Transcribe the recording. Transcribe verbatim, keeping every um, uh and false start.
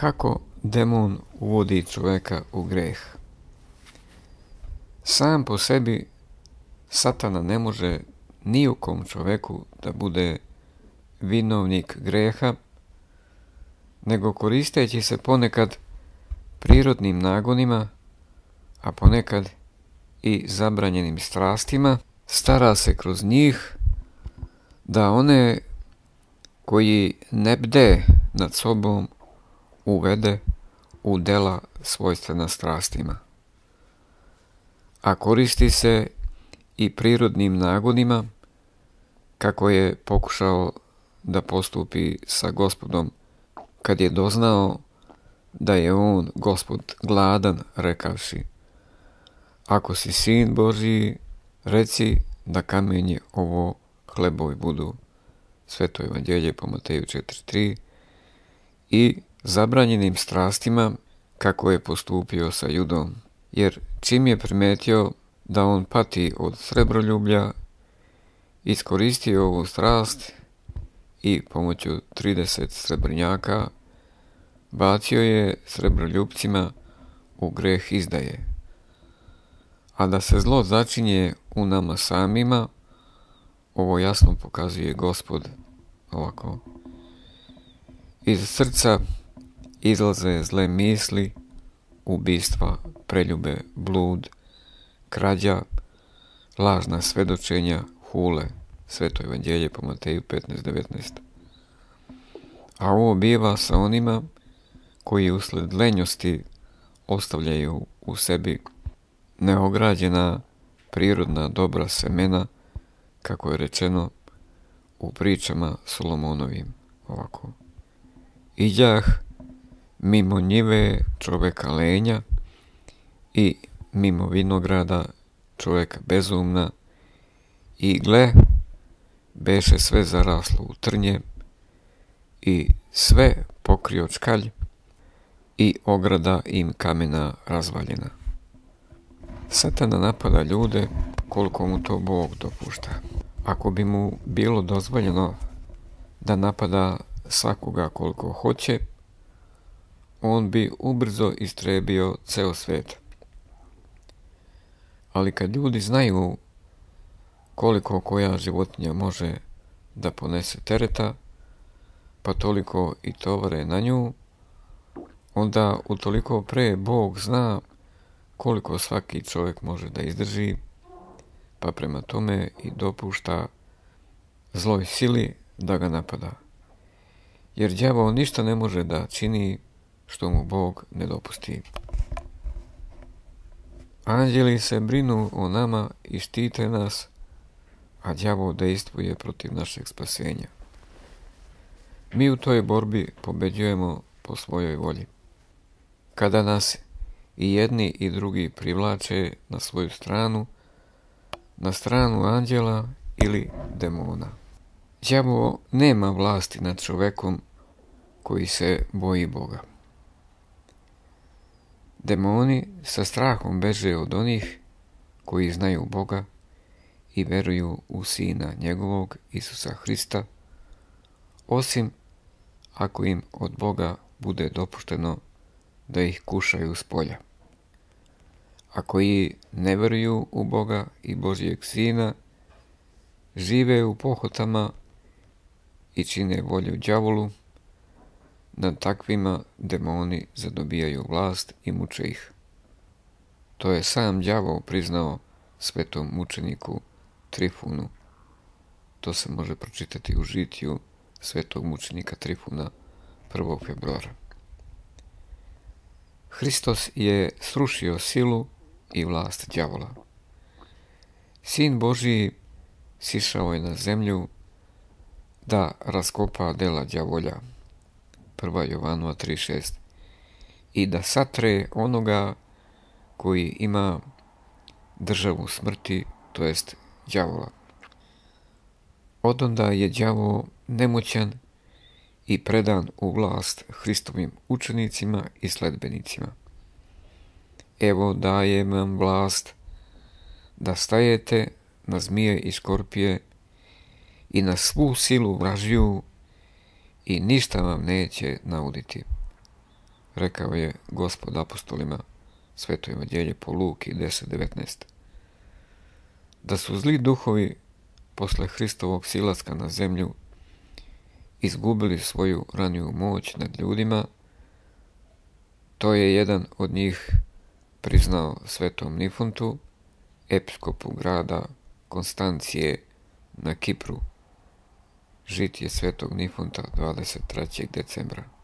Kako demon uvodi čovjeka u greh? Sam po sebi Satana ne može ni u kom čovjeku da bude vinovnik greha, nego koristeći se ponekad prirodnim nagonima, a ponekad i zabranjenim strastima, stara se kroz njih da one koji ne bde nad sobom uvede u dela svojstvena strastima. A koristi se i prirodnim nagonima, kako je pokušao da postupi sa Gospodom kad je doznao da je on, Gospod, gladan, rekavši: ako si sin Božji, reci da kamenje ovo hlebovi budu. Sveto evanđelje po Mateju četiri tri. I zabranjenim strastima, kako je postupio sa Judom, jer čim je primetio da on pati od srebroljublja, iskoristio ovu strast i pomoću trideset srebrnjaka bacio je srebroljupcima u greh izdaje. A da se zlo začinje u nama samima, ovo jasno pokazuje Gospod ovako: iz srca izlaze zle misli, ubistva, preljube, blud, krađa, lažna svedočenja, hule. Sveto evanđelje po Mateju petnaest devetnaest. A ovo biva sa onima koji usled lenjosti ostavljaju u sebi neograđena prirodna dobra semena, kako je rečeno u pričama Solomonovim ovako: iđah mimo njive čoveka lenja i mimo vinograda čoveka bezumna, i gle, beše sve zaraslo u trnje i sve pokrio čkalj i ograda im kamena razvaljena. Satana napada ljude koliko mu to Bog dopušta. Ako bi mu bilo dozvoljeno da napada svakoga koliko hoće, on bi ubrzo istrebio ceo svijet. Ali kad ljudi znaju koliko koja životinja može da ponese tereta, pa toliko i tovare na nju, onda utoliko pre Bog zna koliko svaki čovjek može da izdrži, pa prema tome i dopušta zloj sili da ga napada. Jer đavo ništa ne može da čini što mu Bog ne dopusti. Anđeli se brinu o nama i štite nas, a đavo dejstvuje protiv našeg spasenja. Mi u toj borbi pobeđujemo po svojoj volji. Kada nas i jedni i drugi privlače na svoju stranu, na stranu anđela ili demona. Đavo nema vlasti nad čovekom koji se boji Boga. Demoni sa strahom beže od onih koji znaju Boga i veruju u Sina njegovog, Isusa Hrista, osim ako im od Boga bude dopušteno da ih kušaju s polja. A koji ne veruju u Boga i Božijeg Sina, žive u pohotama i čine volju đavolu, nad takvima demoni zadobijaju vlast i muče ih. To je sam đavo priznao svetom mučeniku Trifunu. To se može pročitati u žitiju svetog mučenika Trifuna prvog februara. Hristos je srušio silu i vlast đavola. Sin Božiji sišao je na zemlju da raskopa dela đavolja. prva Jovanova tri šest. I da satre onoga koji ima državu smrti, to jest đavola. Odonda je đavo nemoćan i predan u vlast Hristovim učenicima i sledbenicima. Evo dajem vam vlast da stajete na zmije i škorpije i na svu silu vražiju i ništa vam neće nauditi. rekao je Gospod apostolima, Sveto evanđelje po Luki deset devetnaest. Da su zli duhovi posle Hristovog silaska na zemlju izgubili svoju raniju moć nad ljudima, to je jedan od njih priznao svetom Nifontu, episkopu grada Konstancije na Kipru. Žitije svetog Nifonta dvadeset trećeg decembra.